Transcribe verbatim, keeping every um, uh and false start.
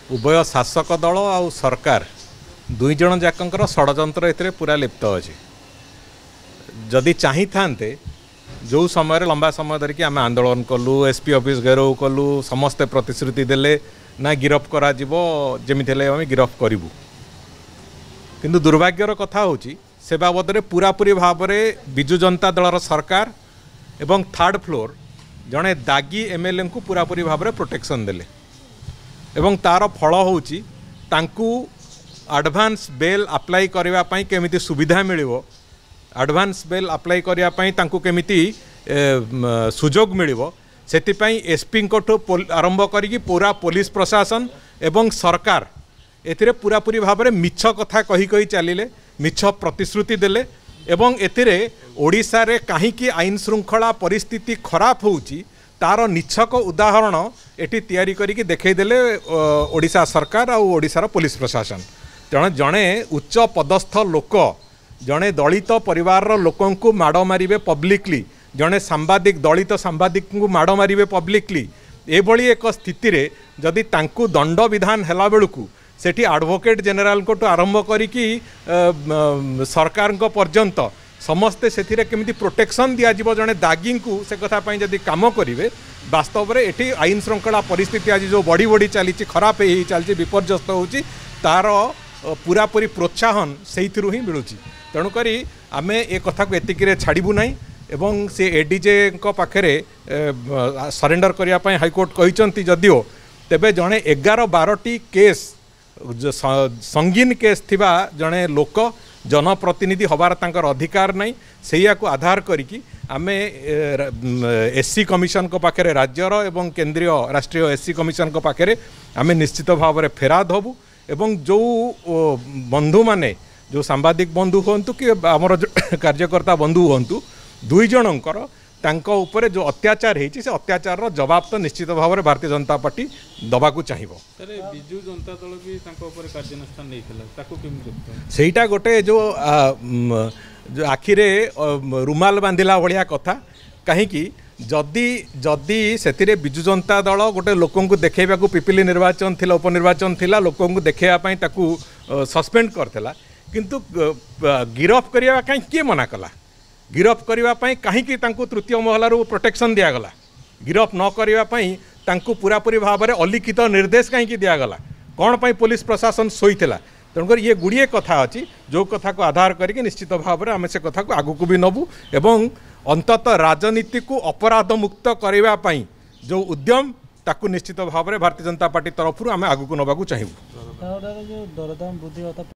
उभय शासक दल आ सरकार दुई जन जाकर षड्यंत्र ए पूरा लिप्त अच्छे। जदि चाही थांते जो समय लंबा समय धरिकी आम आंदोलन कलु, एसपी ऑफिस घेराव कलु, समस्ते प्रतिश्रुति देले ना गिरफ करा जिवो, जेमिति हेले आम गिरफ करूँ। किंतु दुर्भाग्यर कथा होची से बाबद में पूरापूरी भाव में बिजु जनता दलर सरकार एवं थर्ड फ्लोर जड़े दागी एमएलए को पूरापूरी भाव में प्रोटेक्शन देले एवं तार फल होची तांकू एडवांस बेल अप्लाई करने पाई केमिति सुविधा मिलिवो, एडवांस बेल अप्लाई करने पाई तांकू केमिति सुजोग मिलिवो, सेतिपाई एसपी ठू आरंभ करी पूरा पुलिस प्रशासन एवं सरकार एथिरे पूरापूरी भाव में मिछ कथा कही कही चलिले, मिछ प्रतिश्रुति देले एवं एथिरे ओडिशा रे काहीकि आईन श्रृंखला परिस्थिति खराब होउची तार निछक उदाहरण एटी तैयारी करिकि देखैदेले ओडिशा सरकार आ ओडिशार पुलिस प्रशासन। जणे जणे उच्च पदस्थ लोक जणे दलित परिवार लोकों को माड़ मारे पब्लिकली, जणे सांबादिक दलित सांबादिक को माड़ मारे पब्लिकली, एभली एक स्थिति रे जदि तांकू दंड विधान हेला बेलू सेठी एडवोकेट जनरल को आरंभ करिकि सरकार पर्यंत समस्ते से केमिति प्रोटेक्शन दिज्व जड़े दागी को से कथापी जदि कम करेंगे वास्तव में ये आईन श्रृंखला परिस्थिति आज जो बढ़ी बढ़ी चली खराब हो चलती विपर्यस्त होची तार पूरापूरी प्रोत्साहन से ही मिलूँ। तेणुक आम ए कथा को एतिक छाड़ू ना एवं से एडीजे पाखे सरेंडर करने हाईकोर्ट कहते जदिओ तेबे जड़े एगार बारटी केस संगीन केस थिबा जड़े लोक जनप्रतिनिधि हबार तांकर अधिकार नहीं से आधार करिकी आमे एससी कमिशन को पाखे राज्यर एवं केंद्रीय राष्ट्रीय एससी कमिशन को पाखे आमे निश्चित भाव में फेराद हबू एवं जो बंधु माने जो सांबादिक बंधु हंतु कि आमर कार्यकर्ता बंधु हंतु दुई जनकर तांको ऊपर जो अत्याचार होती से अत्याचार जवाब तो निश्चित भाव में भारतीय जनता पार्टी दबा को चाहिए। बिजु जनता दल भी कार्यानुष्ठान नहीं सेटा गोटे जो जो आखिरे रुमाल बांधिला भाया कथा कहीं जदि जदि से बिजु जनता दल गोटे लोकों को देखा पिपिली निर्वाचन थिला उपनिर्वाचन थिला लोकों को देखापी ताकू सस्पेंड करथिला किंतु गिरफ करने कहीं किए मना कला, गिरफ करने कहीं तृतीय महलारू प्रोटेक्शन दिगला, गिरफ न करने पूरापूरी भाव में अलिखित निर्देश कहीं दिगला, कौन पाई पुलिस प्रशासन शोईला। तेणुकर ये गुड़िए कथा अच्छी जो कथा को आधार करके निश्चित भाव में आम से कथा को आगू भी नबू एवं अंततः राजनीति को अपराध मुक्त करने जो उद्यम ताकू निश्चित भाव में भारतीय जनता पार्टी तरफ आम आगू नवाक चाहिए।